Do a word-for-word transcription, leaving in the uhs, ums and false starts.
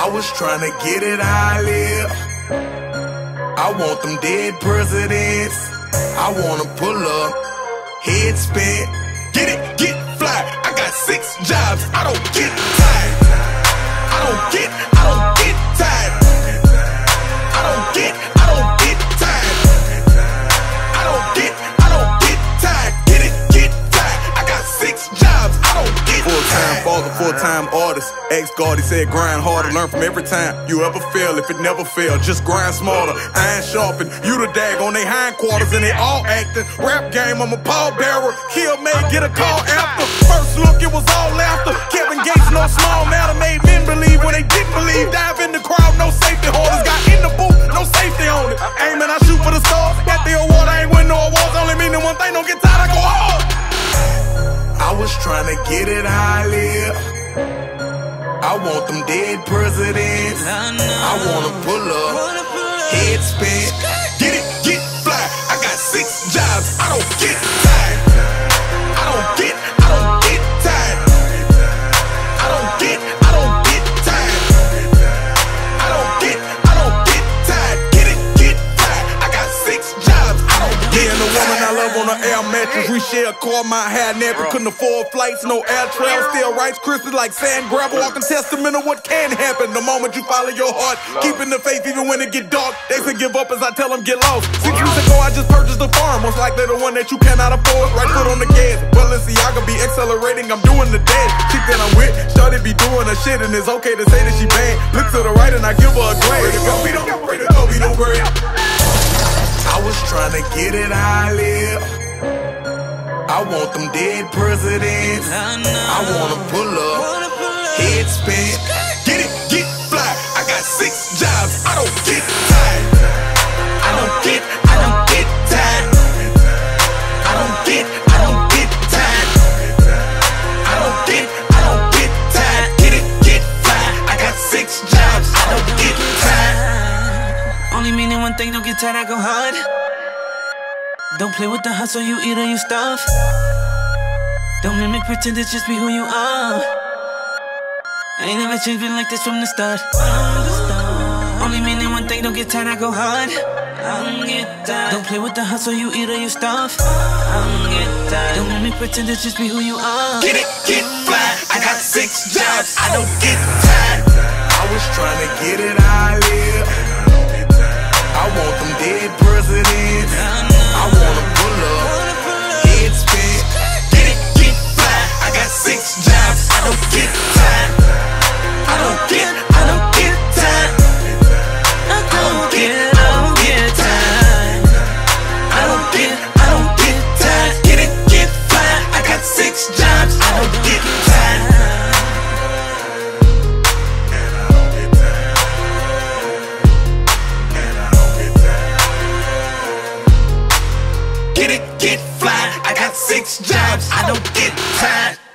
I was trying to get it how I live. I want them dead presidents. I wanna pull up, head spin, get it, get fly. I got six jobs, I don't get tired. I don't get, I don't get tired. I don't get, I don't get tired. I don't get, I don't get tired. Get it, get tired. I got six jobs, I don't get tired. Full-time father, full-time artist. Ex-guard, he said grind harder, learn from every time you ever fail. If it never failed, just grind smarter. Iron sharpen, you the dag on they hindquarters and they all acting. Rap game, I'm a pallbearer. Kill May, get a call after. First look, it was all laughter. Kevin Gates, no small matter, made men believe when they didn't believe. Dive in the crowd, no safety holders. Got in the booth, no safety on it. Aiming, I shoot for the stars. Got the award, I ain't win no awards. Only meaning one thing, don't get tired, I go hard. I was trying to get it how I live. I want them dead presidents. I wanna pull up, head spin, get it, get fly. I got six jobs, I don't get tired. I don't get, I don't get tired. I don't get, I don't get tired. I don't get, I don't get tired. Get it, get fly. I got six jobs, I don't get tired. Me and the woman I love on an air mattress. We share a car, my hair napping. Couldn't afford flights, no air travel. Still rice crispy like sand gravel. Walking testament of what can happen the moment you follow your heart. Keeping the faith even when it get dark. They say give up as I tell them get lost. Six weeks ago I just purchased a farm. Most likely the one that you cannot afford. Right foot on the gas. Balenciaga be accelerating, I'm doing the dance. Chick that I'm with, started be doing her shit. And it's okay to say that she bad. Look to the right and I give her a glance. Go be no, go be no great. I was trying to get it how I live. I want them dead presidents. I wanna pull up, head spin, get it, get fly. I got six jobs, I don't get tired. I don't get, I don't get tired. I don't get, I don't get tired. I don't get, I don't get tired. Get it, get fly. I got six jobs, I don't get tired. Only meaning one thing, don't get tired, I go hard. Don't play with the hustle, you eat or you starve. Don't mimic, pretend to just be who you are. I ain't never changed, been like this from the start. Only meaning one thing, don't get tired, I go hard. Don't play with the hustle, you eat or you starve. Don't mimic, pretend to just be who you are. Get it, get fly, I got six jobs, I don't get tired. I was trying to get it how I live. I want them dead presidents. I wanna pull up, head spin, get it, get fly. I got six jobs, I don't get tired. I don't get, I don't get tired. I don't get, I don't get tired. I don't get, I don't get tired. Get it, get fly. I got six jobs, I don't get tired. And I don't get tired. And I don't get tired. Get it, get fly. I got six jobs, I don't get tired.